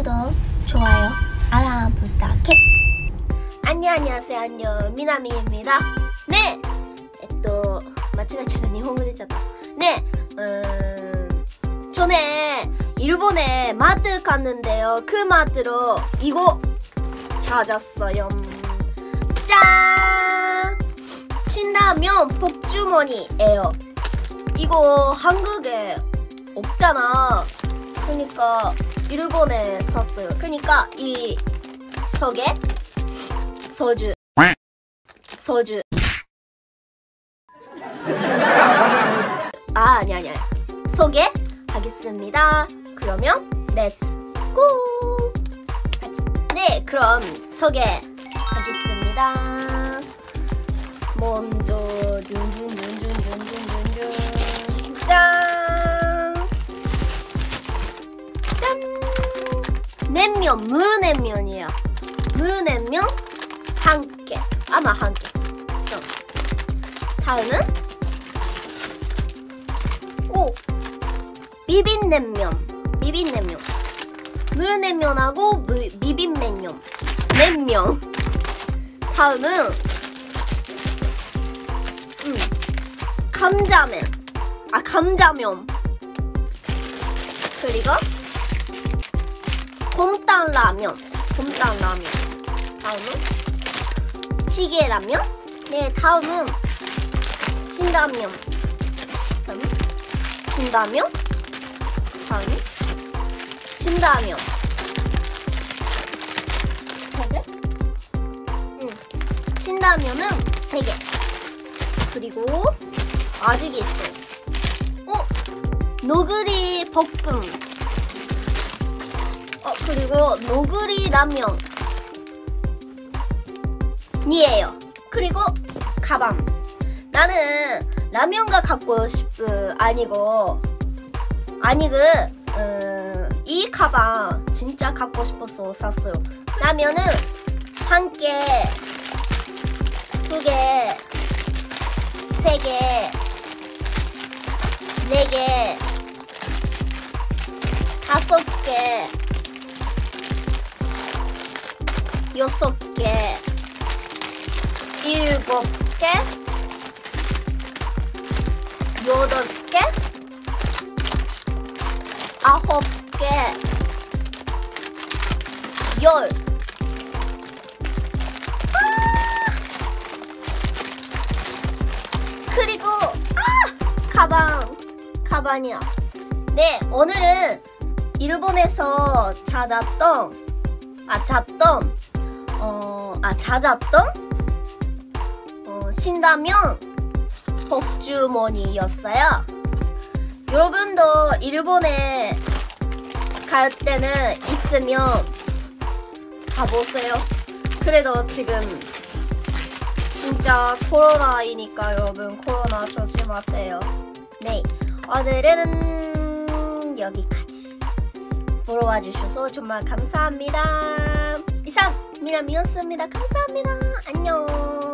구독, 좋아요, 알람 부탁해. 안녕하세요. 안녕. 미나미입니다. 네. 間違えちゃった。日本語出ちゃった。네. 전에 일본에 마트 갔는데요. 그 마트로 이거 찾았어요. 짠! 신라면 복주머니예요. 이거 한국에 없잖아. 그러니까 일본에 샀어요. 그러니까 이 속에 소주 아니야 소개 하겠습니다. 그러면 렛츠 고! 네, 그럼 소개하겠습니다. 먼저 짠! 냉면, 물냉면이야. 물냉면 한 개. 아마 한 개. 다음은 비빔냉면. 물냉면하고 비빔냉면. 냉면. 다음은 감자면. 그리고 곰탕라면. 다음은 찌개라면. 네, 다음은 신라면. 신라면. 세 개? 신라면은 3개. 그리고 아직 있어요. 노그리 볶음. 그리고 노그리 라면이에요. 그리고 가방. 나는 라면가 갖고 싶은 이 가방 진짜 갖고 싶어서 샀어요. 라면은 1개, 2개, 3개, 4개, 5개, 6개, 7개, 8개, 9개, 10. 그리고 가방이야. 네, 오늘은 일본에서 찾았던 신라면 복주머니였어요. 여러분도 일본에 갈 때는 있으면 사보세요. 그래도 지금 진짜 코로나이니까 여러분 코로나 조심하세요. 네, 오늘은 여기까지 보러 와주셔서 정말 감사합니다. 이상 미나미였습니다. 감사합니다. 안녕.